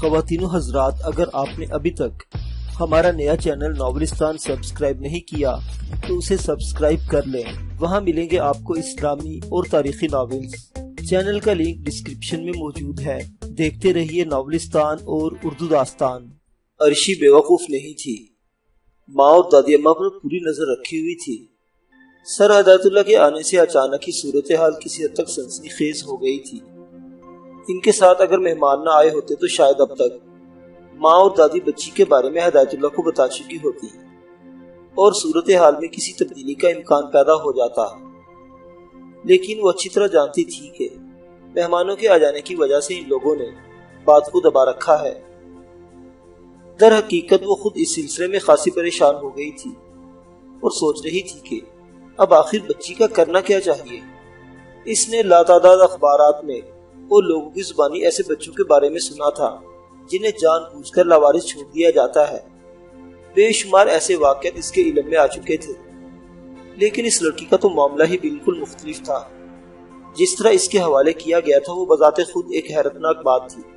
خواتین و حضرات، اگر آپ نے ابھی تک ہمارا نیا چینل ناولستان سبسکرائب نہیں کیا تو اسے سبسکرائب کر لیں۔ وہاں ملیں گے آپ کو اسلامی اور تاریخی ناولز۔ چینل کا لنک ڈسکرپشن میں موجود ہے۔ دیکھتے رہیے ناولستان اور اردو داستان۔ عرشی بیوقوف نہیں تھی۔ ماں اور دادی اماں پر پوری نظر رکھی ہوئی تھی۔ سر ہدایت اللہ کے آنے سے اچانک ہی صورتحال کسی حد تک سنسنی خیز ہو گئی تھی۔ ان کے ساتھ اگر مہمان نہ آئے ہوتے تو شاید اب تک ماں اور دادی بچی کے بارے میں ہدایت اللہ کو بتا چکی ہوتی اور صورتحال میں کسی تبدیلی کا امکان پیدا ہو جاتا، لیکن وہ اچھی طرح جانتی تھی کہ مہمانوں کے آ جانے کی وجہ سے ان لوگوں نے بات کو دبا رکھا ہے۔ در حقیقت وہ خود اس سلسلے میں خاصی پریشان ہو گئی تھی اور سوچ رہی تھی کہ اب آخر بچی کا کرنا کیا چاہیے۔ اس نے لاتعداد اخبارات میں اور لوگوں کی زبانی ایسے بچوں کے بارے میں سنا تھا جنہیں جان بوجھ کر لاوارث چھوڑ دیا جاتا ہے۔ بے شمار ایسے واقعات اس کے علم میں آ چکے تھے، لیکن اس لڑکی کا تو معاملہ ہی بالکل مختلف تھا۔ جس طرح اس کے حوالے کیا گیا تھا وہ بذات خود ایک حیرتناک بات تھی،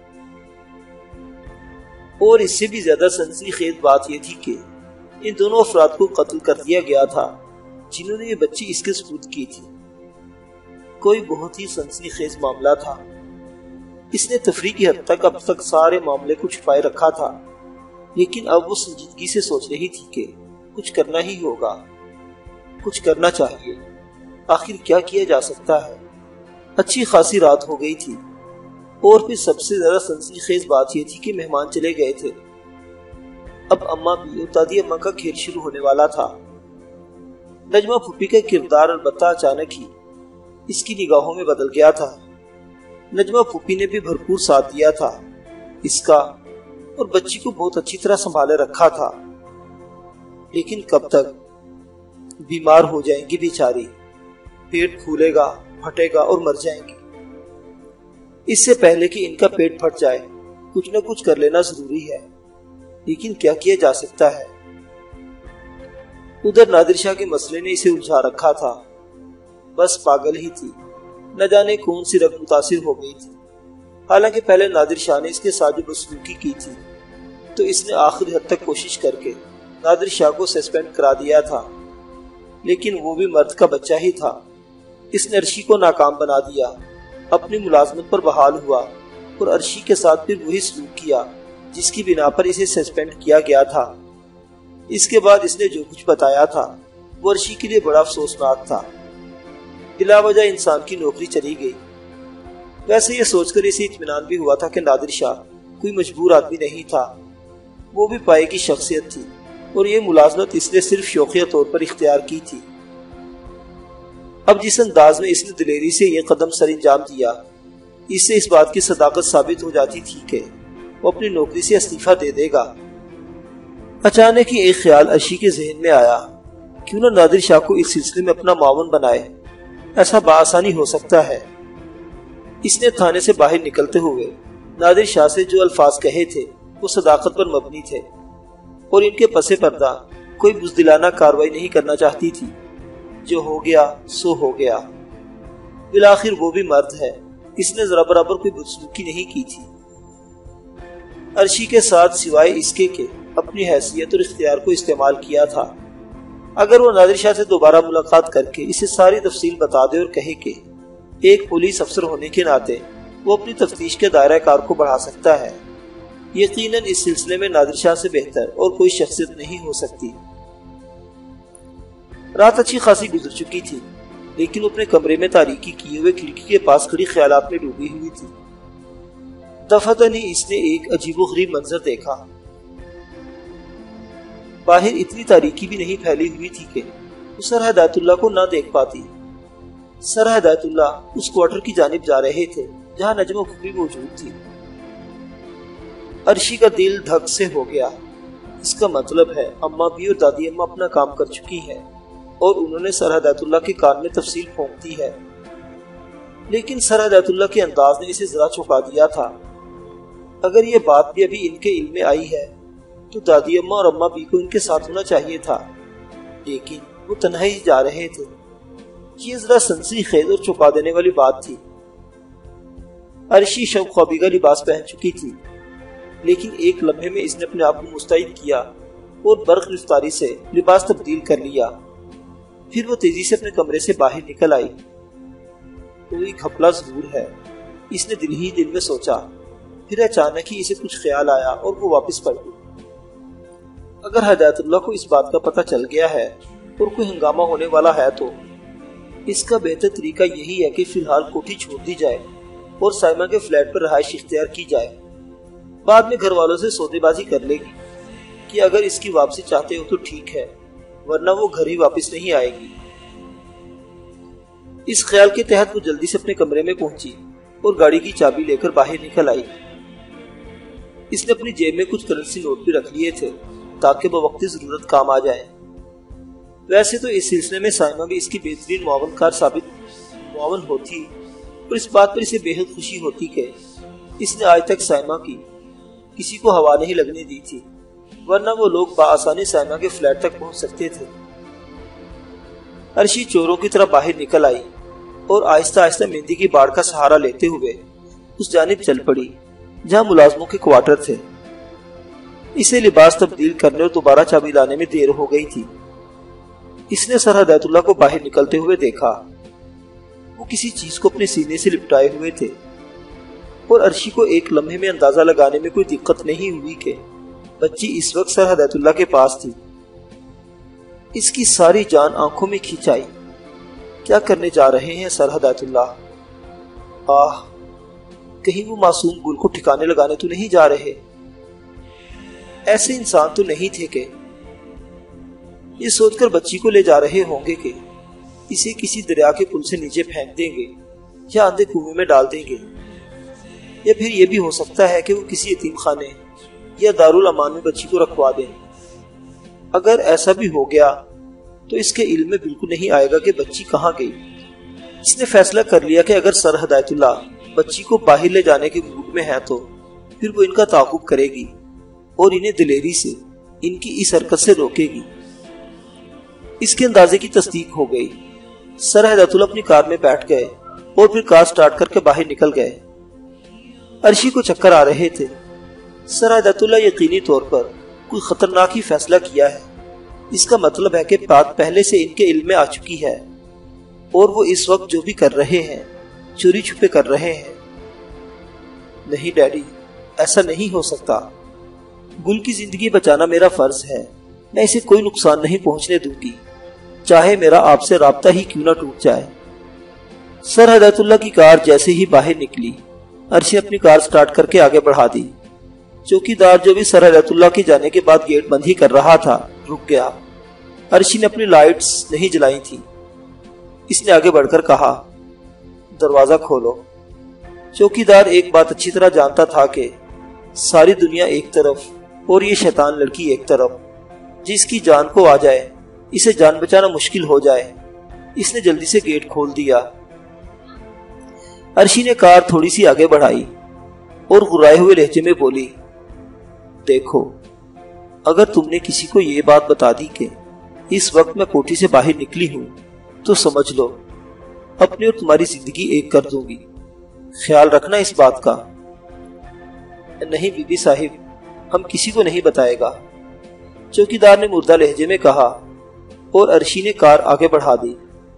اور اس سے بھی زیادہ سنسنی خیز بات یہ تھی کہ ان دونوں افراد کو قتل کر دیا گیا تھا جنہوں نے یہ بچی اس کے سپرد کی تھی۔ کوئی بہت ہی سنسنی خیز معاملہ تھا۔ اس نے تفریح کی حد تک اب تک سارے معاملے کو چھپائے رکھا تھا، لیکن اب وہ سنجیدگی سے سوچ رہی تھی کہ کچھ کرنا ہی ہوگا، کچھ کرنا چاہیے۔ آخر کیا کیا جا سکتا ہے؟ اچھی خاصی رات ہو گئی تھی، اور پھر سب سے زیادہ سنسنی خیز بات یہ تھی کہ مہمان چلے گئے تھے۔ اب اماں بھی اور دادی اماں کا کھیل شروع ہونے والا تھا۔ نجمہ پھوپھی کا کردار البتہ اچانک ہی اس کی نگاہوں میں بدل گیا تھا۔ نجمہ پھوپھی نے بھی بھرپور ساتھ دیا تھا اس کا اور بچی کو بہت اچھی طرح سنبھالے رکھا تھا، لیکن کب تک؟ بیمار ہو جائیں گی بیچاری، پیٹ پھولے گا، پھٹے گا اور مر جائیں گی۔ اس سے پہلے کہ ان کا پیٹ پھٹ جائے کچھ نہ کچھ کر لینا ضروری ہے، لیکن کیا کیا جا سکتا ہے؟ ادھر نادر شاہ کے مسئلے نے اسے الجھا رکھا تھا۔ بس پاگل ہی تھی، نہ جانے کون سی رگ متاثر ہو گئی تھی۔ حالانکہ پہلے نادر شاہ نے اس کے ساتھ جو بدسلوکی کی تھی تو اس نے آخری حد تک کوشش کر کے نادر شاہ کو سسپینڈ کرا دیا تھا، لیکن وہ بھی مرد کا بچہ ہی تھا۔ اس نے عرشی کو ناکام بنا دیا، اپنی ملازمت پر بحال ہوا اور عرشی کے ساتھ پھر وہی سلوک کیا جس کی بنا پر اسے سسپینڈ کیا گیا تھا۔ اس کے بعد اس نے جو کچھ بتایا تھا وہ عرشی کے لیے بڑا افسوسناک تھا۔ بلا وجہ انسان کی نوکری چلی گئی۔ ویسے یہ سوچ کر اسے اطمینان بھی ہوا تھا کہ نادر شاہ کوئی مجبور آدمی نہیں تھا، وہ بھی پائے کی شخصیت تھی اور یہ ملازمت اس نے صرف شوقیہ طور پر اختیار کی تھی۔ اب جس انداز میں اس نے دلیری سے یہ قدم سر انجام دیا، اس سے اس بات کی صداقت ثابت ہو جاتی تھی کہ وہ اپنی نوکری سے استعفیٰ دے دے گا۔ اچانک ہی ایک خیال عرشی کے ذہن میں آیا، کیوں نہ نادر شاہ کو اس سلسلے میں اپنا معاون بنائے؟ ایسا بآسانی ہو سکتا ہے۔ اس نے تھانے سے باہر نکلتے ہوئے نادر شاہ سے جو الفاظ کہے تھے وہ صداقت پر مبنی تھے اور ان کے پس پردہ کوئی بزدلانہ کاروائی نہیں کرنا چاہتی تھی۔ جو ہو گیا سو ہو گیا، بالآخر وہ بھی مرد ہے، اس نے ذرا برابر کوئی بدسلوکی نہیں کی تھی عرشی کے ساتھ، سوائے اس کے کہ اپنی حیثیت اور اختیار کو استعمال کیا تھا۔ اگر وہ نادر شاہ سے دوبارہ ملاقات کر کے اسے ساری تفصیل بتا دے اور کہے کہ ایک پولیس افسر ہونے کے ناطے وہ اپنی تفتیش کے دائرہ کار کو بڑھا سکتا ہے، یقیناً اس سلسلے میں نادر شاہ سے بہتر اور کوئی شخصیت نہیں ہو سکتی۔ رات اچھی خاصی گزر چکی تھی، لیکن وہ اپنے کمرے میں تاریکی کیے ہوئے کھڑکی کے پاس کھڑی خیالات میں ڈوبی ہوئی تھی۔ دفعتاً ہی اس نے ایک عجیب و غریب منظر دیکھا۔ باہر اتنی تاریکی بھی نہیں پھیلی ہوئی تھی کہ وہ سر ہدایت اللہ کو نہ دیکھ پاتی۔ سر ہدایت اللہ اس کوارٹر کی جانب جا رہے تھے جہاں نجمہ پھوپھی موجود تھی۔ عرشی کا دل دھک سے ہو گیا۔ اس کا مطلب ہے اماں بھی اور دادی اماں اپنا کام کر چکی ہے اور انہوں نے سر ہدایت اللہ کے کان میں تفصیل پھونک دی ہے، لیکن سر ہدایت اللہ کے انداز نے اسے ذرا چونکا دیا تھا۔ اگر یہ بات بھی ابھی ان کے علم میں آئی ہے تو دادی اماں اور اماں بھی کو ان کے ساتھ ہونا چاہیے تھا، لیکن وہ تنہا ہی جا رہے تھے۔ یہ ذرا سنسنی خیز اور چونکا دینے والی بات تھی۔ عرشی شب خوابی کا لباس پہن چکی تھی لیکن ایک لمحے میں اس نے اپنے آپ کو مستعد کیا اور برق رفتاری سے لباس تبدیل کر لیا۔ پھر وہ تیزی سے اپنے کمرے سے باہر نکل آئی۔ کوئی گھپلا ضرور ہے، اس نے دل ہی دل میں سوچا۔ پھر اچانک ہی اسے کچھ خیال آیا اور وہ واپس پڑ گئی۔ اگر ہدایت اللہ کو اس بات کا پتہ چل گیا ہے اور کوئی ہنگامہ ہونے والا ہے تو اس کا بہتر طریقہ یہی ہے کہ فی الحال کوٹھی چھوڑ دی جائے اور سائمہ کے فلیٹ پر رہائش اختیار کی جائے۔ بعد میں گھر والوں سے سودے بازی کر لے گی کہ اگر اس کی واپسی چاہتے ہو تو ٹھیک ہے، ورنہ وہ گھر ہی واپس نہیں آئے گی۔ اس خیال کے تحت وہ جلدی سے اپنے کمرے میں پہنچی اور گاڑی کی چابی لے کر باہر نکل آئی۔ اس نے اپنی جیب میں کچھ کرنسی نوٹ بھی رکھ لیے تھے تاکہ بوقت ضرورت کام آ جائے۔ ویسے تو اس سلسلے میں سائمہ بھی اس کی بہترین معاون ہوتی اور اس بات پر اسے بے حد خوشی ہوتی کہ اس نے آج تک سائمہ کی کسی کو ہوا نہیں لگنے دی تھی، ورنہ وہ لوگ بآسانی سائمہ کے فلیٹ تک پہنچ سکتے تھے۔ عرشی چوروں کی طرح باہر نکل آئی اور آہستہ آہستہ مہندی کی باڑ کا سہارا لیتے ہوئے اس جانب چل پڑی جہاں ملازموں کے کوارٹر تھے۔ اسے لباس تبدیل کرنے اور دوبارہ چابی لانے میں دیر ہو گئی تھی۔ اس نے سر ہدایت اللہ کو باہر نکلتے ہوئے دیکھا۔ وہ کسی چیز کو اپنے سینے سے لپٹائے ہوئے تھے اور عرشی کو ایک لمحے میں اندازہ لگانے میں کوئی دقت نہیں ہوئی کہ بچی اس وقت سر ہدایت اللہ کے پاس تھی۔ اس کی ساری جان آنکھوں میں کھینچ آئی۔ کیا کرنے جا رہے ہیں سر ہدایت اللہ؟ آہ، کہیں وہ معصوم گل کو ٹھکانے لگانے تو نہیں جا رہے؟ ایسے انسان تو نہیں تھے کہ یہ سوچ کر بچی کو لے جا رہے ہوں گے کہ اسے کسی دریا کے پل سے نیچے پھینک دیں گے یا اندھے کنویں میں ڈال دیں گے، یا پھر یہ بھی ہو سکتا ہے کہ وہ کسی یتیم خانے یا دارالامان میں بچی کو رکھوا دیں۔ اگر ایسا بھی ہو گیا تو اس کے علم میں بالکل نہیں آئے گا کہ بچی کہاں گئی۔ اس نے فیصلہ کر لیا کہ اگر سر ہدایت اللہ بچی کو باہر لے جانے کے موڈ میں ہے تو پھر وہ ان کا تعاقب کرے گی اور انہیں دلیری سے ان کی اس حرکت سے روکے گی۔ اس کے اندازے کی تصدیق ہو گئی۔ سر ہدایت اللہ اپنی کار میں بیٹھ گئے اور پھر کار سٹارٹ کر کے باہر نکل گئے۔ عرشی کو چکر آ رہے تھے۔ سر ہدایت اللہ یقینی طور پر کوئی خطرناک ہی فیصلہ کیا ہے۔ اس کا مطلب ہے کہ بات پہلے سے ان کے علم میں آ چکی ہے اور وہ اس وقت جو بھی کر رہے ہیں چوری چھپے کر رہے ہیں۔ نہیں ڈیڈی، ایسا نہیں ہو سکتا۔ گل کی زندگی بچانا میرا فرض ہے۔ میں اسے کوئی نقصان نہیں پہنچنے دوں گی، چاہے میرا آپ سے رابطہ ہی کیوں نہ ٹوٹ جائے۔ سر ہدایت اللہ کی کار جیسے ہی باہر نکلی، عرشی اپنی کار سٹارٹ کر کے آگے بڑھا دی۔ چوکیدار جو بھی سر ہدایت اللہ کے جانے کے بعد گیٹ بند ہی کر رہا تھا رک گیا۔ عرشی نے اپنی لائٹس نہیں جلائی تھی۔ اس نے آگے بڑھ کر کہا، دروازہ کھولو۔ چوکیدار ایک بات اچھی طرح جانتا تھا کہ ساری دنیا ایک طرف اور یہ شیطان لڑکی ایک طرف، جس کی جان کو آ جائے اسے جان بچانا مشکل ہو جائے۔ اس نے جلدی سے گیٹ کھول دیا۔ عرشی نے کار تھوڑی سی آگے بڑھائی اور غرائے ہوئے لہجے میں بولی، دیکھو، اگر تم نے کسی کو یہ بات بتا دی کہ اس وقت میں کوٹھی سے باہر نکلی ہوں تو سمجھ لو اپنی اور تمہاری زندگی ایک کر دوں گی۔ خیال رکھنا اس بات کا۔ نہیں بی بی صاحب، ہم کسی کو نہیں بتائے گا، چوکیدار نے مردہ لہجے میں کہا اور عرشی نے کار آگے بڑھا دی۔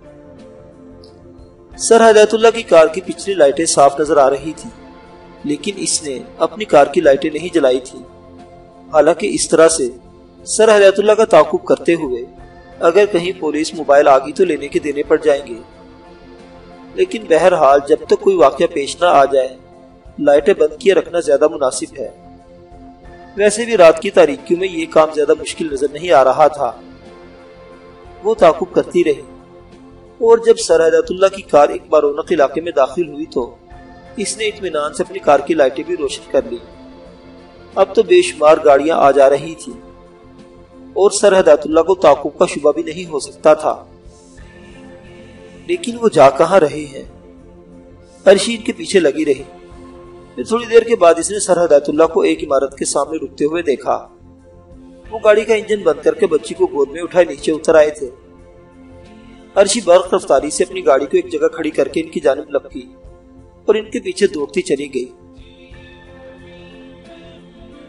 سر ہدایت اللہ کی کار کی پچھلی لائٹیں صاف نظر آ رہی تھی، لیکن اس نے اپنی کار کی لائٹیں نہیں جلائی تھی۔ حالانکہ اس طرح سے سر ہدایت اللہ کا تعاقب کرتے ہوئے اگر کہیں پولیس موبائل آ گئی تو لینے کے دینے پڑ جائیں گے، لیکن بہرحال جب تک کوئی واقعہ پیش نہ آ جائے لائٹیں بند کیے رکھنا زیادہ مناسب ہے۔ ویسے بھی رات کی تاریکیوں میں یہ کام زیادہ مشکل نظر نہیں آ رہا تھا۔ وہ تعاقب کرتی رہی اور جب سر ہدایت اللہ کی کار ایک بار رونق علاقے میں داخل ہوئی تو اس نے اطمینان سے اپنی کار کی لائٹیں بھی روشن کر لی۔ اب تو بے شمار گاڑیاں آ جا رہی تھی اور سر ہدایت اللہ کو تعاقب کا شبہ بھی نہیں ہو سکتا تھا۔ لیکن وہ جا کہاں رہے ہیں؟ عرشی ان کے پیچھے لگی رہی۔ پھر تھوڑی دیر کے بعد اس نے سر ہدایت اللہ کو ایک عمارت کے سامنے رکتے ہوئے دیکھا۔ وہ گاڑی کا انجن بند کر کے بچی کو گود میں اٹھائے نیچے اتر آئے تھے۔ عرشی برق رفتاری سے اپنی گاڑی کو ایک جگہ کھڑی کر کے ان کی جانب لپکی اور ان کے پیچھے دوڑتی چلی گئی۔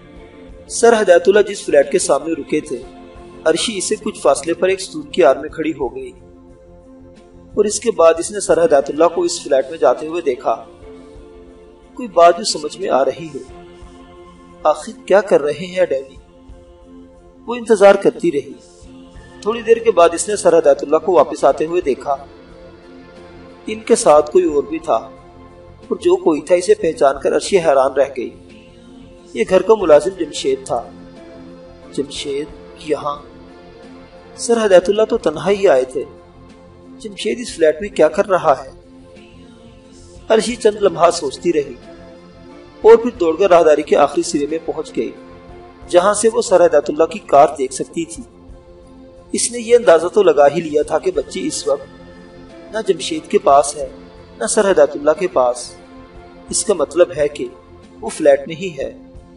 سر ہدایت اللہ جس فلیٹ کے سامنے رکے تھے، عرشی اسے کچھ فاصلے پر ایک ستون کی آڑ میں کھڑی ہو گئی، اور اس کے بعد اس نے سر ہدایت اللہ کو اس فلیٹ میں جاتے ہوئے دیکھا۔ کوئی بات جو سمجھ میں آ رہی ہو، آخر کیا کر رہے ہیں ڈیڈی؟ وہ انتظار کرتی رہی۔ تھوڑی دیر کے بعد اس نے سر ہدایت اللہ کو واپس آتے ہوئے دیکھا۔ ان کے ساتھ کوئی اور بھی تھا، اور جو کوئی تھا اسے پہچان کر عرشی حیران رہ گئی۔ یہ گھر کا ملازم جمشید تھا۔ جمشید یہاں؟ سر ہدایت اللہ تو تنہا ہی آئے تھے، جمشید اس فلیٹ میں کیا کر رہا ہے؟ عرشی چند لمحات سوچتی رہی، اور پھر دوڑ کر راہداری کے آخری سرے میں پہنچ گئی، جہاں سے وہ سر ہدایت اللہ کی کار دیکھ سکتی تھی۔ اس نے یہ اندازہ تو لگا ہی لیا تھا کہ بچی اس وقت نہ جمشید کے پاس ہے نہ سر ہدایت اللہ کے پاس۔ اس کا مطلب ہے کہ وہ فلیٹ میں ہی ہے۔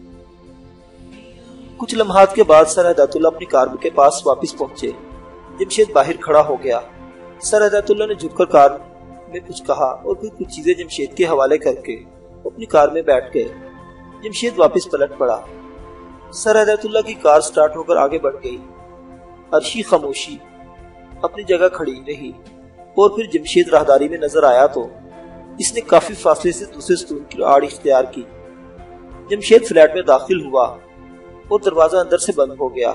کچھ لمحات کے بعد سر ہدایت اللہ اپنی کار کے پاس واپس پہنچے۔ جمشید باہر کھڑا ہو گیا۔ سر ہدایت اللہ نے جھک کر کار میں کچھ کہا، اور پھر کچھ چیزیں جمشید کے حوالے کر کے اپنی کار میں بیٹھ گئے۔ جمشید واپس پلٹ پڑا۔ سر ہدایت اللہ کی کار سٹارٹ ہو کر آگے بڑھ گئی۔ عرشی خاموشی اپنی جگہ کھڑی رہی، اور پھر جمشید راہداری میں نظر آیا تو اس نے کافی فاصلے سے دوسرے ستون کی آڑ اختیار کی۔ جمشید فلیٹ میں داخل ہوا اور دروازہ اندر سے بند ہو گیا۔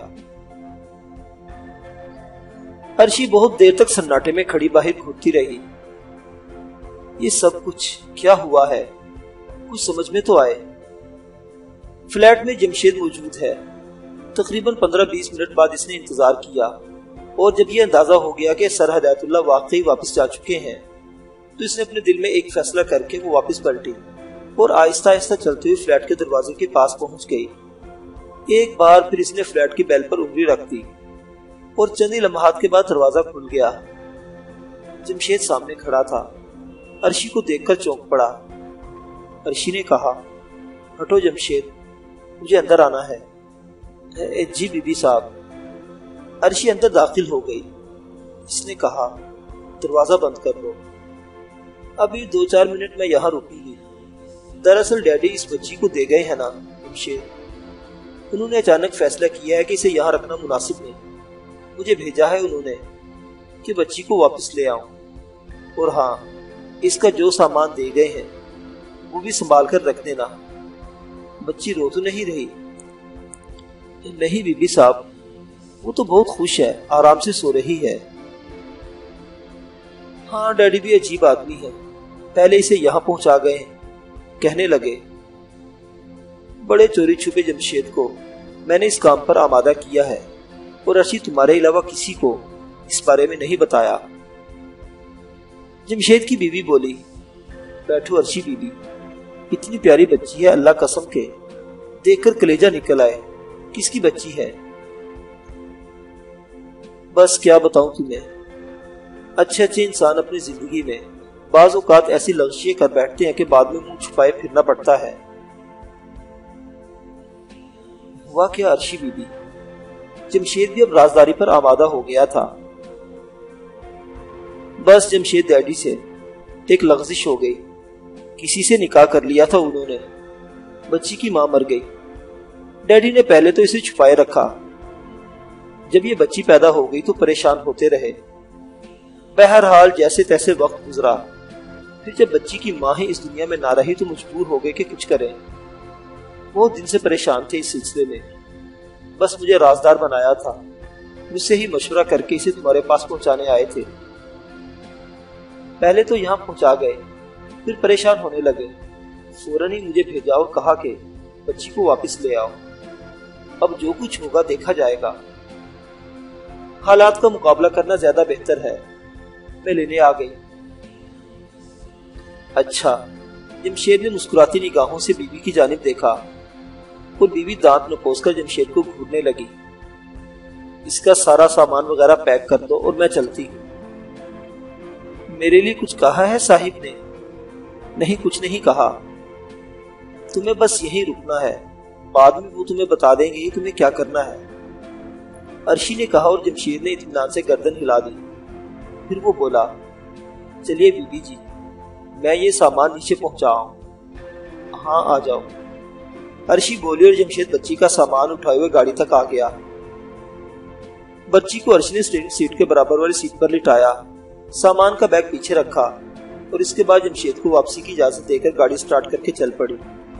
عرشی بہت دیر تک سناٹے میں کھڑی باہر گھورتی رہی۔ یہ سب کچھ کیا ہوا ہے؟ کچھ سمجھ میں تو آئے۔ فلیٹ میں جمشید موجود ہے۔ تقریباً 15-20 منٹ بعد اس نے انتظار کیا، اور جب یہ اندازہ ہو گیا کہ سر ہدایت اللہ واقعی واپس جا چکے ہیں تو اس نے اپنے دل میں ایک فیصلہ کر کے وہ واپس پلٹی اور آہستہ آہستہ چلتے ہوئے فلیٹ کے دروازے کے پاس پہنچ گئی۔ ایک بار پھر اس نے فلیٹ کی بیل پر انگلی رکھ دی، اور چند ہی لمحات کے بعد دروازہ کھل گیا۔ جمشید سامنے کھڑا تھا۔ عرشی کو دیکھ کر چونک پڑا۔ عرشی نے کہا، ہٹو جمشید، مجھے اندر آنا ہے۔ جی بی بی صاحب۔ عرشی اندر داخل ہو گئی۔ اس نے کہا، دروازہ بند کر لو، ابھی 2-4 منٹ میں یہاں رکوں گی۔ دراصل ڈیڈی اس بچی کو دے گئے ہیں نا جمشید، انہوں نے اچانک فیصلہ کیا ہے کہ اسے یہاں رکھنا مناسب نہیں۔ مجھے بھیجا ہے انہوں نے کہ بچی کو واپس لے آؤں، اور ہاں، اس کا جو سامان دے گئے ہیں وہ بھی سنبھال کر رکھ دینا۔ بچی رو تو نہیں رہی؟ نہیں بی بی صاحب، وہ تو بہت خوش ہے، آرام سے سو رہی ہے۔ ہاں ڈیڈی بھی عجیب آدمی ہے، پہلے اسے یہاں پہنچا گئے ہیں، کہنے لگے بڑے چوری چھپے جمشید کو میں نے اس کام پر آمادہ کیا ہے، اور عرشی تمہارے علاوہ کسی کو اس بارے میں نہیں بتایا۔ جمشید کی بیوی بولی، بیٹھو عرشی بی بی، اتنی پیاری بچی ہے، اللہ قسم کے دیکھ کر کلیجہ نکل آئے۔ کس کی بچی ہے؟ بس کیا بتاؤں تمہیں، اچھے انسان اپنی زندگی میں بعض اوقات ایسی لغزشیں کر بیٹھتے ہیں کہ بعد میں منہ چھپائے پھرنا پڑتا ہے۔ ہوا کیا عرشی بی بی؟ جمشید بھی اب رازداری پر آمادہ ہو گیا تھا۔ بس جمشید ڈیڈی سے ایک لغزش ہو گئی، کسی سے نکاح کر لیا تھا انہوں نے، بچی کی ماں مر گئی۔ ڈیڈی نے پہلے تو اسے چھپائے رکھا، جب یہ بچی پیدا ہو گئی تو پریشان ہوتے رہے۔ بہرحال جیسے تیسے وقت گزرا، پھر جب بچی کی ماں ہی اس دنیا میں نہ رہی تو مجبور ہو گئے کہ کچھ کریں۔ بہت دن سے پریشان تھے اس سلسلے میں، بس مجھے رازدار بنایا تھا، مجھ سے ہی مشورہ کر کے اسے تمہارے پاس پہنچانے آئے تھے۔ پہلے تو یہاں پہنچا گئے، پھر پریشان ہونے لگے، فوراً ہی مجھے بھیجا اور کہا کہ بچی کو واپس لے آؤ، اب جو کچھ ہوگا دیکھا جائے گا، حالات کا مقابلہ کرنا زیادہ بہتر ہے، میں لینے آ گئی۔ اچھا، جمشید نے مسکراتی نگاہوں سے بیوی کی جانب دیکھا، اور بیوی دانت نپوس کر جمشید کو گھورنے لگی۔ اس کا سارا سامان وغیرہ پیک کر دو اور میں چلتی ہوں۔ میرے لیے کچھ کہا ہے صاحب نے؟ نہیں، کچھ نہیں کہا، تمہیں بس یہیں رکنا ہے، بعد میں وہ تمہیں بتا دیں گے تمہیں کیا کرنا ہے، عرشی نے کہا، اور جمشید نے اطمینان سے گردن ہلا دی۔ پھر وہ بولا، چلیے بی بی جی، میں یہ سامان نیچے پہنچاؤں۔ ہاں آ جاؤ۔ عرشی بولی اور جمشید بچی کا سامان اٹھائے ہوئے گاڑی تک آ گیا۔ بچی کو عرشی نے اسٹیئرنگ سیٹ کے برابر والی سیٹ پر لٹایا، سامان کا بیگ پیچھے رکھا اور اس کے بعد جمشید کو واپسی کی اجازت دے کر گاڑی سٹارٹ کر کے چل پڑی۔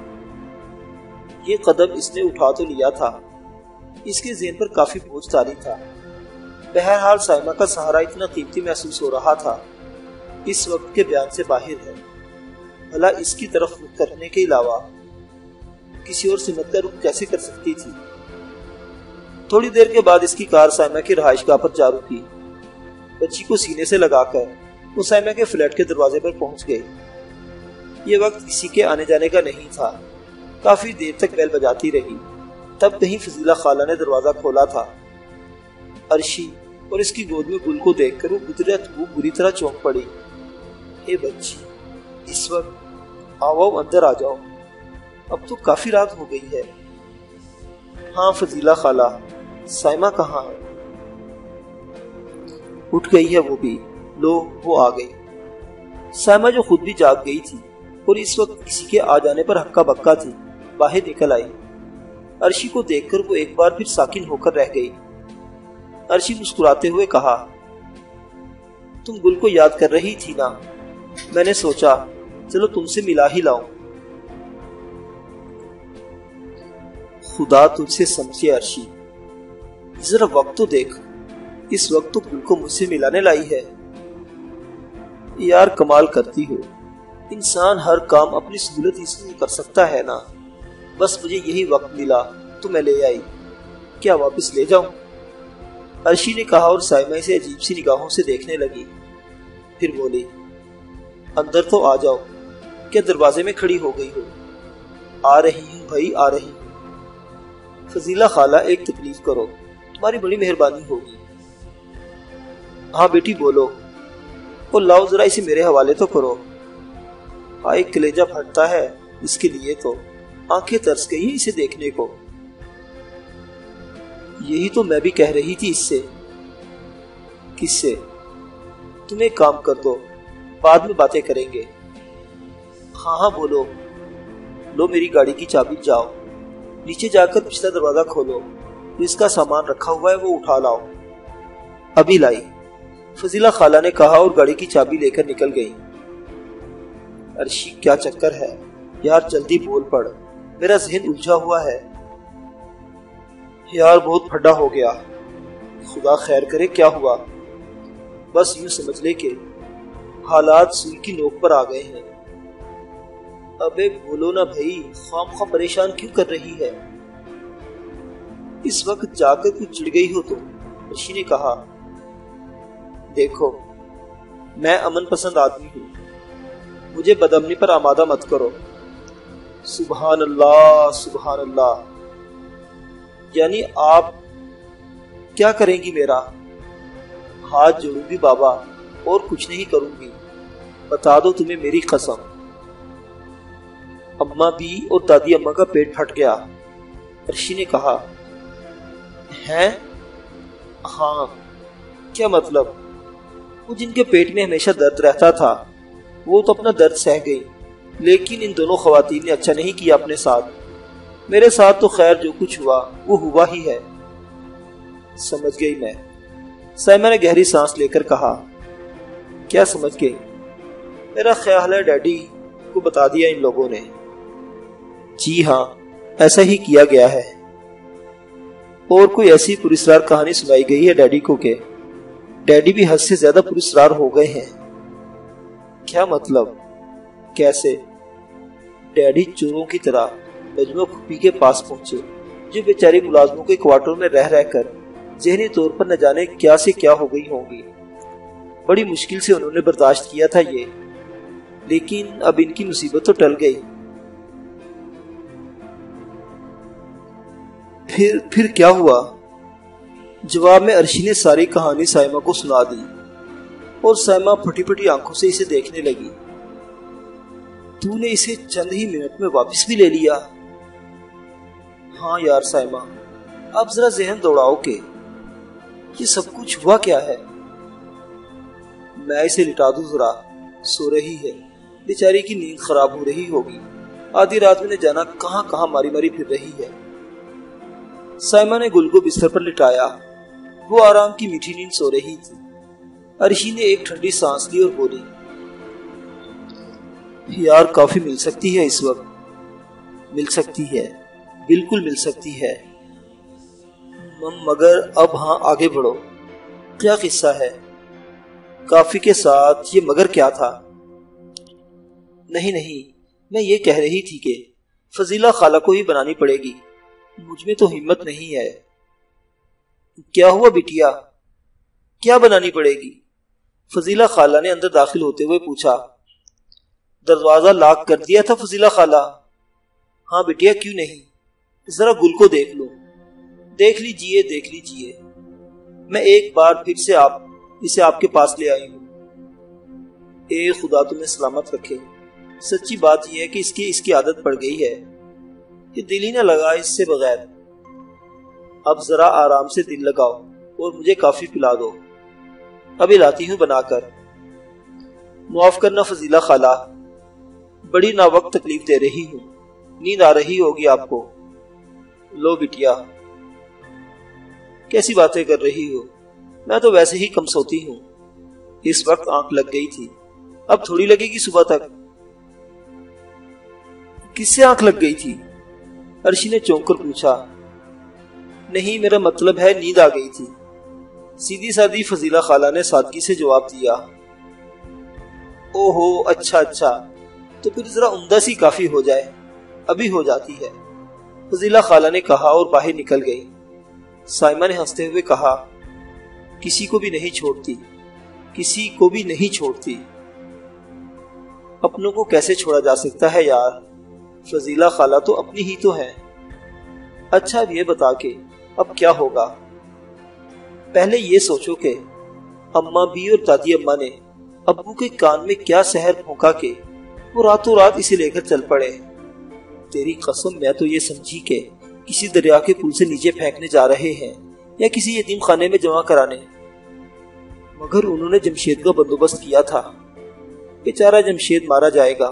یہ قدم اس نے اٹھا تو لیا تھا، اس کے ذہن پر کافی بوجھ طاری تھا۔ بہرحال سائمہ کا سہارا اتنا قیمتی محسوس ہو رہا تھا، اس وقت کے بیان سے باہر ہے۔ بھلا اس کی طرف رخ کرنے کے علاوہ کسی اور سمت کا رخ کیسے کر سکتی تھی؟ تھوڑی دیر کے بعد اس کی کار سائمہ کی رہائش گاہ پر جا رکی۔ بچی کو سینے سے لگا کر وہ سائمہ کے فلیٹ کے دروازے پر پہنچ گئی۔ یہ وقت کسی کے آنے جانے کا نہیں تھا۔ کافی دیر تک بیل بجاتی رہی، تب کہیں فضیلہ خالہ نے دروازہ کھولا تھا۔ عرشی اور اس کی گود میں گل کو دیکھ کر وہ بری طرح چونک پڑی۔ اے بچی، اس وقت آؤ اندر آ جاؤ، اب تو کافی رات ہو گئی ہے۔ ہاں فضیلہ خالہ، سائمہ کہاں ہے؟ اٹھ گئی ہے وہ بھی، لو وہ آ گئی۔ سائمہ جو خود بھی جاگ گئی تھی اور اس وقت کسی کے آ جانے پر ہکا بکا تھی، باہر نکل آئی۔ عرشی کو دیکھ کر وہ ایک بار پھر ساکن ہو کر رہ گئی۔ عرشی مسکراتے ہوئے کہا، تم گل کو یاد کر رہی تھی نا، میں نے سوچا چلو تم سے ملا ہی لاؤں۔ خدا تجھ سے سمجھے عرشی، ذرا وقت تو دیکھ، اس وقت تو گل کو مجھ سے ملانے لائی ہے۔ یار کمال کرتی ہو، انسان ہر کام اپنی سہولت اس میں کر سکتا ہے نا۔ بس مجھے یہی وقت ملا تو میں لے آئی، کیا واپس لے جاؤں؟ عرشی نے کہا اور سائمہ سے عجیب سی نگاہوں سے دیکھنے لگی۔ پھر بولی، اندر تو آ جاؤ، کیا دروازے میں کھڑی ہو گئی ہو؟ آ رہی ہوں بھائی، آ رہی ہوں۔ فضیلہ خالہ ایک تکلیف کرو، تمہاری بڑی مہربانی ہوگی۔ ہاں بیٹی بولو، اور لاؤ ذرا اسے میرے حوالے تو کرو۔ آئے کلیجہ پھٹتا ہے اس کے لیے، تو آنکھیں ترس گئی اسے دیکھنے کو۔ یہی تو میں بھی کہہ رہی تھی اس سے۔ کس سے؟ تم ایک کام کر دو، بعد میں باتیں کریں گے۔ ہاں ہاں بولو۔ لو میری گاڑی کی چابی، جاؤ نیچے جا کر پچھلا دروازہ کھولو، جس کا سامان رکھا ہوا ہے وہ اٹھا لاؤ۔ ابھی لائی، فضیلہ خالہ نے کہا اور گاڑی کی چابی لے کر نکل گئی۔ عرشی کیا چکر ہے یار، جلدی بول پڑ، میرا ذہن الجھا ہوا ہے۔ یار بہت پھڈا ہو گیا، خدا خیر کرے، کیا ہوا؟ بس یوں سمجھ لے کہ حالات سوئی کی نوک پر آ گئے ہیں۔ ابے بولو نا بھائی، خام خواہ پریشان کیوں کر رہی ہے؟ اس وقت جا کر کچھ چڑ گئی ہو تو؟ عرشی نے کہا، دیکھو میں امن پسند آدمی ہوں، مجھے بدامنی پر آمادہ مت کرو۔ سبحان اللہ سبحان اللہ، یعنی آپ کیا کریں گی میرا؟ ہاتھ جوڑوں گی بابا، اور کچھ نہیں کروں گی، بتا دو تمہیں میری قسم۔ اماں بھی اور دادی اماں کا پیٹ پھٹ گیا۔ عرشی نے کہا، ہیں؟ ہاں، کیا مطلب؟ وہ جن کے پیٹ میں ہمیشہ درد رہتا تھا وہ تو اپنا درد سہ گئی، لیکن ان دونوں خواتین نے اچھا نہیں کیا اپنے ساتھ۔ میرے ساتھ تو خیر جو کچھ ہوا وہ ہوا ہی ہے۔ سمجھ گئی میں، سائمہ نے گہری سانس لے کر کہا۔ کیا سمجھ گئی؟ میرا خیال ہے ڈیڈی کو بتا دیا ان لوگوں نے۔ جی ہاں، ایسا ہی کیا گیا ہے، اور کوئی ایسی پراسرار کہانی سنائی گئی ہے ڈیڈی کو کہ ڈیڈی بھی حد سے زیادہ پراسرار ہو گئے ہیں۔ کیا مطلب؟ کیسے؟ ڈیڈی چوروں کی طرح مجموعہ پھوپھی کے پاس پہنچے، جو بیچاری ملازموں کے کوارٹر میں رہ کر ذہنی طور پر نہ جانے کیا سے کیا ہو گئی ہوں گی۔ بڑی مشکل سے انہوں نے برداشت کیا تھا یہ، لیکن اب ان کی مصیبت تو ٹل گئی۔ پھر کیا ہوا؟ جواب میں عرشی نے ساری کہانی سائمہ کو سنا دی، اور سائمہ پھٹی پھٹی آنکھوں سے اسے دیکھنے لگی۔ تو نے اسے چند ہی منٹ میں واپس بھی لے لیا؟ ہاں یار سائمہ، اب ذرا ذہن دوڑاؤ کہ یہ سب کچھ ہوا کیا ہے۔ میں اسے لٹا دوں ذرا، سو رہی ہے، بیچاری کی نیند خراب ہو رہی ہوگی، آدھی رات میں نے جانا کہاں کہاں ماری ماری پھر رہی ہے۔ سائمہ نے گل کو بستر پر لٹایا، وہ آرام کی میٹھی نیند سو رہی تھی۔ عرشی نے ایک ٹھنڈی سانس لی اور بولی، یار کافی مل سکتی ہے اس وقت۔ مل سکتی ہے، بالکل مل سکتی ہے، مگر اب ہاں آگے بڑھو، کیا قصہ ہے؟ کافی کے ساتھ یہ مگر کیا تھا؟ نہیں، میں یہ کہہ رہی تھی کہ فضیلہ خالہ کو ہی بنانی پڑے گی، مجھ میں تو ہمت نہیں ہے۔ کیا ہوا بٹیا؟ کیا بنانی پڑے گی؟ فضیلہ خالہ نے اندر داخل ہوتے ہوئے پوچھا۔ دروازہ لاک کر دیا تھا فضیلہ خالہ؟ ہاں بٹیا، کیوں نہیں؟ ذرا گل کو دیکھ لو۔ دیکھ لیجئے، میں ایک بار پھر سے اسے آپ کے پاس لے آئی ہوں۔ اے خدا تمہیں سلامت رکھے۔ سچی بات یہ ہے کہ اس کی عادت پڑ گئی ہے کہ دل ہی نہ لگا اس سے بغیر۔ اب ذرا آرام سے دل لگاؤ اور مجھے کافی پلا دو، ابھی لاتی ہوں بنا کر۔ معاف کرنا فضیلہ خالہ، بڑی ناوقت تکلیف دے رہی ہوں، نیند آ رہی ہوگی آپ کو۔ لو بٹیا، کیسی باتیں کر رہی ہو؟ میں تو ویسے ہی کم سوتی ہوں، اس وقت آنکھ لگ گئی تھی، اب تھوڑی لگے گی صبح تک۔ کس سے آنکھ لگ گئی تھی؟ عرشی نے چونک کر پوچھا۔ نہیں، میرا مطلب ہے نیند آ گئی تھی، سیدھی سادی فضیلہ خالہ نے سادگی سے جواب دیا۔ اوہو، اچھا، تو پھر ذرا عمدہ سی کافی ہو جائے، ابھی ہو جاتی ہے، فضیلہ خالہ نے کہا اور باہر نکل گئی۔ سائمہ نے ہنستے ہوئے کہا، کسی کو بھی نہیں چھوڑتی، اپنوں کو کیسے چھوڑا جا سکتا ہے یار؟ فضیلہ خالہ تو اپنی ہی تو ہے۔ اچھا، اب یہ بتا کہ اب کیا ہوگا؟ پہلے یہ سوچو کہ اماں بھی اور دادی اماں نے ابو کے کان میں کیا سحر پھونکا کہ وہ راتوں رات اسے لے کر چل پڑے۔ تیری قسم، میں تو یہ سمجھی کہ کسی دریا کے پل سے نیچے پھینکنے جا رہے ہیں یا کسی یتیم خانے میں جمع کرانے، مگر انہوں نے جمشید کا بندوبست کیا تھا۔ بیچارہ جمشید مارا جائے گا،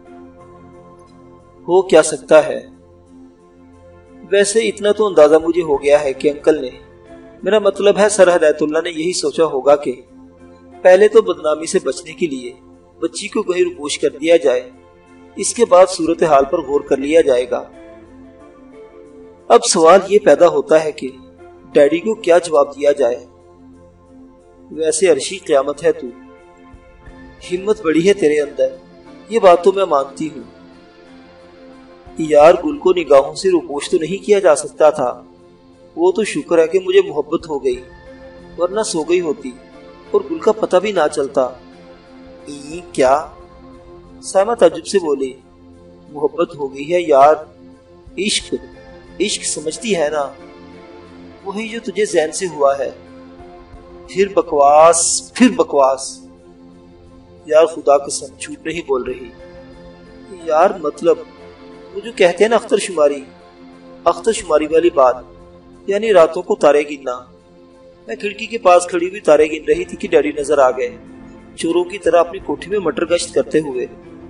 ہو کیا سکتا ہے؟ ویسے اتنا تو اندازہ مجھے ہو گیا ہے کہ انکل نے، میرا مطلب ہے سر ہدایت اللہ نے یہی سوچا ہوگا کہ پہلے تو بدنامی سے بچنے کے لیے بچی کو کہیں روپوش کر دیا جائے، اس کے بعد صورتحال پر غور کر لیا جائے گا۔ اب سوال یہ پیدا ہوتا ہے کہ ڈیڈی کو کیا جواب دیا جائے؟ ویسے عرشی قیامت ہے، تو ہمت بڑی ہے تیرے اندر، یہ بات تو میں مانتی ہوں۔ یار گل کو نگاہوں سے روپوش تو نہیں کیا جا سکتا تھا، وہ تو شکر ہے کہ مجھے محبت ہو گئی، ورنہ سو گئی ہوتی اور گل کا پتہ بھی نہ چلتا۔ کیا؟ سائمہ تعجب سے بولی۔ محبت ہو گئی ہے یار، عشق سمجھتی ہے نا، وہی جو تجھے ذہن سے ہوا ہے۔ پھر بکواس یار، خدا قسم جھوٹ نہیں بول رہی یار، مطلب وہ جو کہتے ہیں نا اختر شماری والی بات، یعنی راتوں کو تارے گننا۔ میں کھڑکی کے پاس کھڑی ہوئی تارے گن رہی تھی کہ ڈیڈی نظر آ گئے، چوروں کی طرح اپنی کوٹھی میں مٹر گشت کرتے ہوئے۔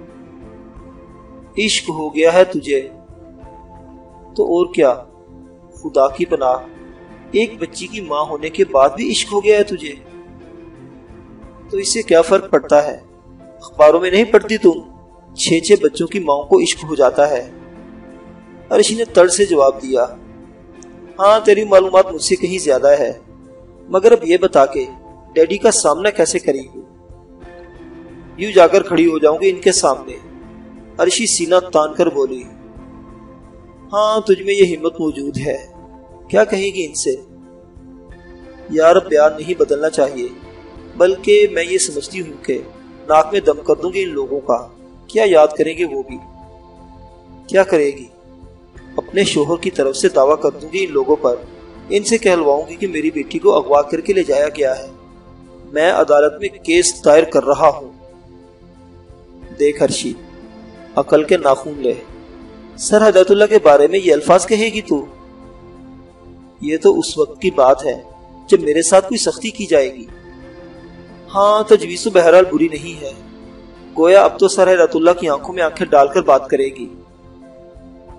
عشق ہو گیا ہے تجھے تو اور کیا، خدا کی پناہ، ایک بچی کی ماں ہونے کے بعد بھی عشق ہو گیا ہے تجھے، تو اس سے کیا فرق پڑتا ہے؟ اخباروں میں نہیں پڑھتی تم 6 بچوں کی ماں کو عشق ہو جاتا ہے؟ عرشی نے تڑ سے جواب دیا۔ ہاں، تیری معلومات مجھ سے کہیں زیادہ ہے، مگر اب یہ بتا کہ ڈیڈی کا سامنا کیسے کریں گی؟ یوں جا کر کھڑی ہو جاؤں گی ان کے سامنے؟ عرشی سینہ تان کر بولی۔ ہاں، تجھ میں یہ ہمت موجود ہے، کیا کہے گی ان سے؟ یار اب بیان نہیں بدلنا چاہیے، بلکہ میں یہ سمجھتی ہوں کہ ناک میں دم کر دوں گی ان لوگوں کا، کیا یاد کریں گے وہ بھی؟ کیا کرے گی؟ اپنے شوہر کی طرف سے دعویٰ کر دوں گی ان لوگوں پر، ان سے کہلواؤں گی کہ میری بیٹی کو اغوا کر کے لے جایا گیا ہے، میں عدالت میں کیس دائر کر رہا ہوں۔ دیکھ عرشی، عقل کے ناخون لے، سر ہدایت اللہ کے بارے میں یہ الفاظ کہے گی تو؟ یہ تو اس وقت کی بات ہے جب میرے ساتھ کوئی سختی کی جائے گی۔ ہاں، تجویز تو بہرحال بری نہیں ہے، گویا اب تو سر ہدایت اللہ کی آنکھوں میں آنکھیں ڈال کر بات کرے گی،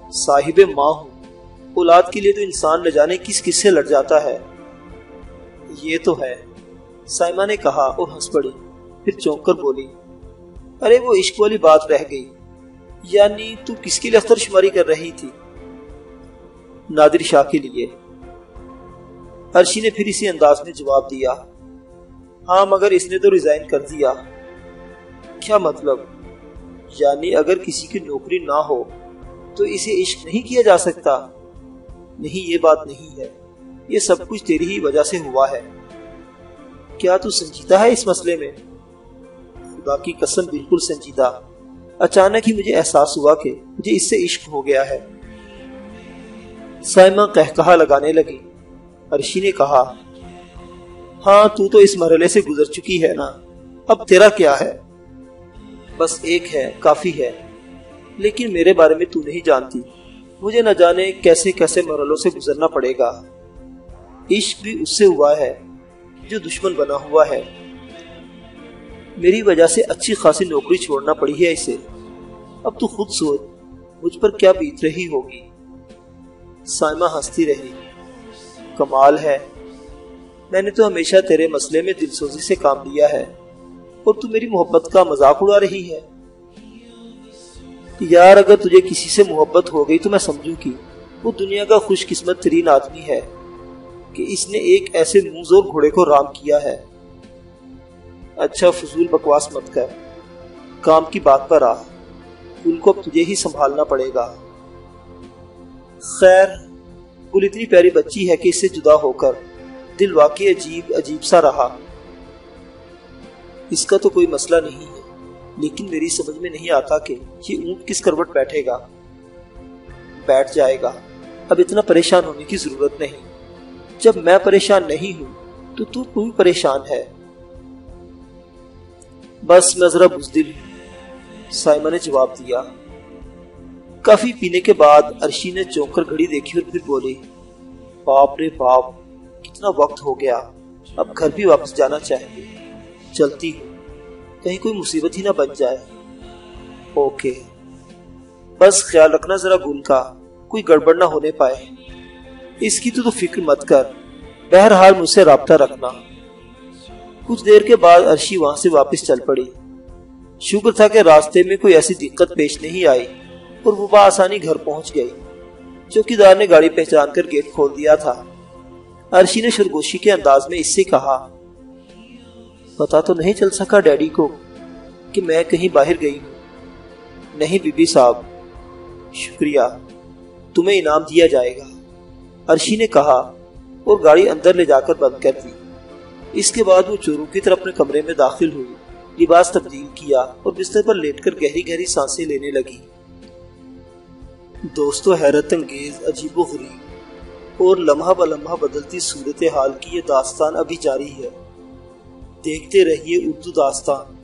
صاحب ماں ہوں، اولاد کے لیے تو انسان نہ جانے کس کس سے لڑ جاتا ہے۔ یہ تو ہے، سائمہ نے کہا اور ہنس پڑی، پھر چونک کر بولی، ارے وہ عشق والی بات رہ گئی، یعنی تو کس کے لیے اختر شماری کر رہی تھی؟ نادر شاہ کے لیے۔ عرشی نے پھر اسی انداز میں جواب دیا، ہاں مگر اس نے تو ریزائن کر دیا۔ کیا مطلب؟ یعنی اگر کسی کی نوکری نہ ہو تو اسے عشق نہیں کیا جا سکتا؟ نہیں، یہ بات نہیں ہے، یہ سب کچھ تیری ہی وجہ سے ہوا ہے۔ کیا تو سنجیدہ ہے اس مسئلے میں؟ خدا کی قسم بالکل سنجیدہ۔ اچانک ہی مجھے احساس ہوا کہ مجھے اس سے عشق ہو گیا ہے۔ سائمہ قہقہا لگانے لگی۔ عرشی نے کہا، ہاں تو اس مرحلے سے گزر چکی ہے نا، اب تیرا کیا ہے؟ بس ایک ہے، کافی ہے، لیکن میرے بارے میں تو نہیں جانتی، مجھے نہ جانے کیسے کیسے مرحلوں سے گزرنا پڑے گا۔ عشق بھی اس سے ہوا ہے جو دشمن بنا ہوا ہے، میری وجہ سے اچھی خاصی نوکری چھوڑنا پڑی ہے اسے۔ اب تو خود سوچ مجھ پر کیا بیت رہی ہوگی۔ سائمہ ہنستی رہی، کمال ہے، میں نے تو ہمیشہ تیرے مسئلے میں دلسوزی سے کام لیا ہے اور تو میری محبت کا مذاق اڑا رہی ہے۔ یار اگر تجھے کسی سے محبت ہو گئی تو میں سمجھوں کہ وہ دنیا کا خوش قسمت ترین آدمی ہے کہ اس نے ایک ایسے منہزور گھوڑے کو رام کیا ہے۔ اچھا فضول بکواس مت کر، کام کی بات پر آ، ان کو اب تجھے ہی سنبھالنا پڑے گا۔ خیر، گل اتنی پیاری بچی ہے کہ اس سے جدا ہو کر دل واقعی عجیب سا رہا۔ اس کا تو کوئی مسئلہ نہیں ہے، لیکن میری سمجھ میں نہیں آتا کہ یہ اونٹ کس کروٹ بیٹھے گا۔ بیٹھ جائے گا، اب اتنا پریشان ہونے کی ضرورت نہیں۔ جب میں پریشان نہیں ہوں تو بھی پریشان ہے۔ بس میں ذرا بزدل ہوں، سائمہ نے جواب دیا۔ کافی پینے کے بعد عرشی نے چونک کر گھڑی دیکھی اور پھر بولی، باپ رے باپ، کتنا وقت ہو گیا، اب گھر بھی واپس جانا چاہیے، چلتی ہوں، کہیں کوئی مصیبت ہی نہ بن جائے۔ اوکے، بس خیال رکھنا ذرا گل کا، کوئی گڑبڑ نہ ہونے پائے۔ اس کی تو فکر مت کر، بہرحال مجھ سے رابطہ رکھنا۔ کچھ دیر کے بعد عرشی وہاں سے واپس چل پڑی۔ شکر تھا کہ راستے میں کوئی ایسی دقت پیش نہیں آئی اور وہ بآسانی گھر پہنچ گئی۔ چوکیدار نے گاڑی پہچان کر گیٹ کھول دیا تھا۔ عرشی نے سرگوشی کے انداز میں اس سے کہا، پتا تو نہیں چل سکا ڈیڈی کو کہ میں کہیں باہر گئی ہوں؟ نہیں بی بی صاحب، شکریہ، تمہیں انعام دیا جائے گا، عرشی نے کہا اور گاڑی اندر لے جا کر بند کر دی۔ اس کے بعد وہ چوروں کی طرح اپنے کمرے میں داخل ہوئی، لباس تبدیل کیا اور بستر پر لیٹ کر گہری گہری سانسیں لینے لگی۔ دوستو، حیرت انگیز، عجیب و غریب اور لمحہ بلمحہ بدلتی صورتحال کی یہ داستان ابھی جاری ہے۔ دیکھتے رہیے اردو داستان۔